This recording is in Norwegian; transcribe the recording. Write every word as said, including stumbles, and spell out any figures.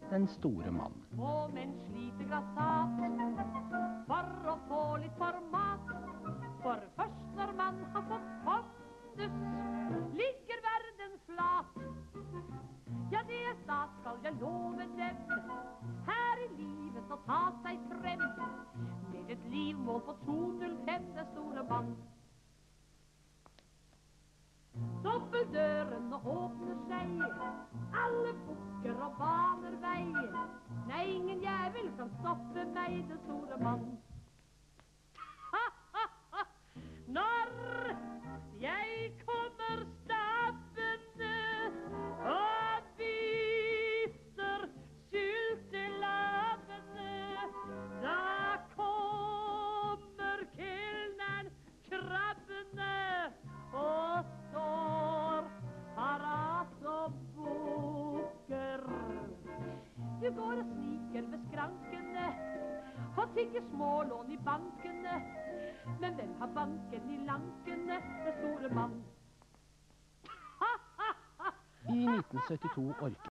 den store mann. Og menn sliter grassat for å få litt format. For først når man har fått pondus, ligger verden flat. Ja, det er stat, skal jeg love dem, her i livet å ta seg frem. Med et livmål på to null fem, den store mann. Døren åpner seg, alle bukker og baner vei. Nei, ingen jævel kan stoppe meg, den store mann. Ha, ha, ha, når jeg kommer stappende og viser syltelappene, da kommer kelneren krabbende og står parat og bukker. Du går og sniker ved skrankene og tigger smålån i bankene. Men hvem har banken i lankene, det store mann? I nitten syttito orket